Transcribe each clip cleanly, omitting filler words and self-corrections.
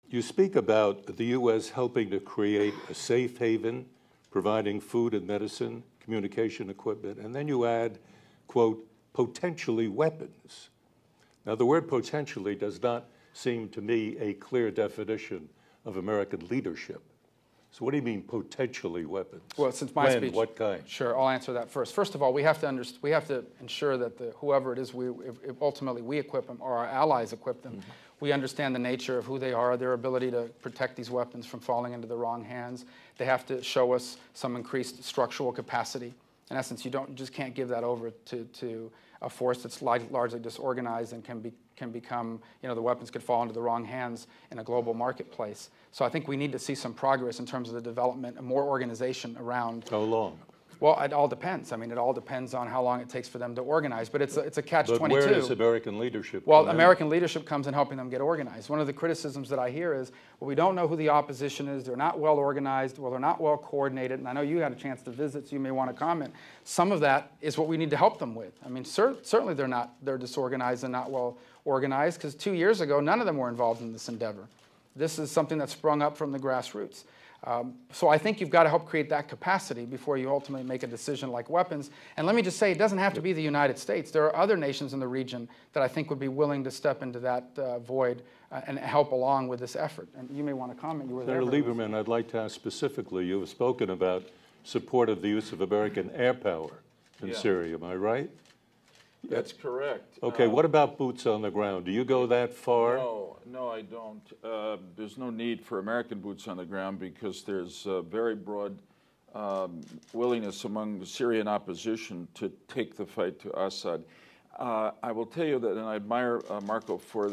You speak about the U.S. helping to create a safe haven, providing food and medicine, communication equipment, and then you add, quote, potentially weapons. Now, the word potentially does not seem to me a clear definition of American leadership. So what do you mean potentially weapons? Well, since my speech, what kind? Sure, I'll answer that first. First of all, we have to ensure that whoever it is, if ultimately we equip them or our allies equip them, we understand the nature of who they are, their ability to protect these weapons from falling into the wrong hands. They have to show us some increased structural capacity. In essence, you just can't give that over to a force that's largely disorganized and can become, the weapons could fall into the wrong hands in a global marketplace. So I think we need to see some progress in terms of the development and more organization around. How long? Well, it all depends. I mean, it all depends on how long it takes for them to organize. But it's a catch-22. But where does American leadership come in? American leadership comes in helping them get organized. One of the criticisms that I hear is, well, we don't know who the opposition is. They're not well organized. Well, they're not well coordinated. And I know you had a chance to visit, so you may want to comment. Some of that is what we need to help them with. I mean, certainly they're disorganized and not well organized, because 2 years ago, none of them were involved in this endeavor. This is something that sprung up from the grassroots. So I think you've got to help create that capacity before you ultimately make a decision like weapons. And let me just say, it doesn't have to be the United States. There are other nations in the region that I think would be willing to step into that void and help along with this effort. And you may want to comment. You were there. Senator Lieberman, I'd like to ask specifically, you have spoken about support of the use of American air power in Syria. Am I right? That's correct. Okay, what about boots on the ground? Do you go that far? No, I don't. There's no need for American boots on the ground because there's a very broad willingness among the Syrian opposition to take the fight to Assad. I will tell you that, and I admire Marco for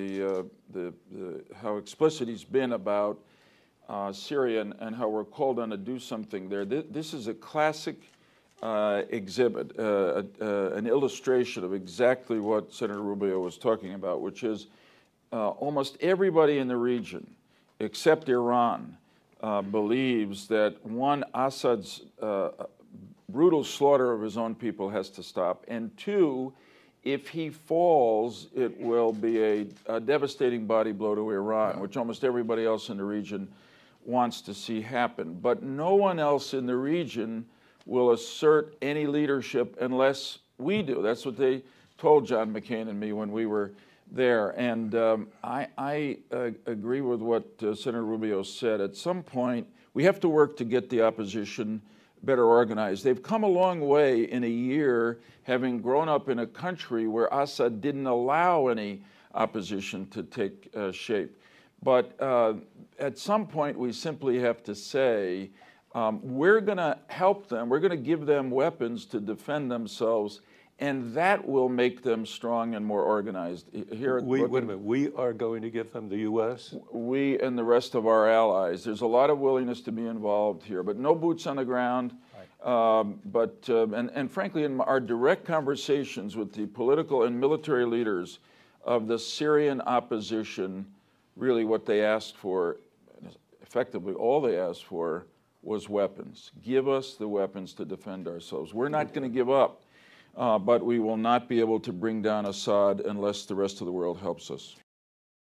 how explicit he's been about Syria and how we're called on to do something there. This is a classic exhibit, an illustration of exactly what Senator Rubio was talking about, which is almost everybody in the region, except Iran, believes that one, Assad's brutal slaughter of his own people has to stop, and two, if he falls, it will be a devastating body blow to Iran, which almost everybody else in the region wants to see happen. But no one else in the region will assert any leadership unless we do. That's what they told John McCain and me when we were there. And I agree with what Senator Rubio said. At some point, we have to work to get the opposition better organized. They've come a long way in a year, having grown up in a country where Assad didn't allow any opposition to take shape. But at some point, we simply have to say, we're going to help them. We're going to give them weapons to defend themselves, and that will make them strong and more organized. Wait a minute. We are going to give them, the U.S.? We and the rest of our allies. There's a lot of willingness to be involved here, but no boots on the ground. Right. And frankly, in our direct conversations with the political and military leaders of the Syrian opposition, really what they asked for, effectively all they asked for, was weapons. Give us the weapons to defend ourselves. We're not going to give up, but we will not be able to bring down Assad unless the rest of the world helps us.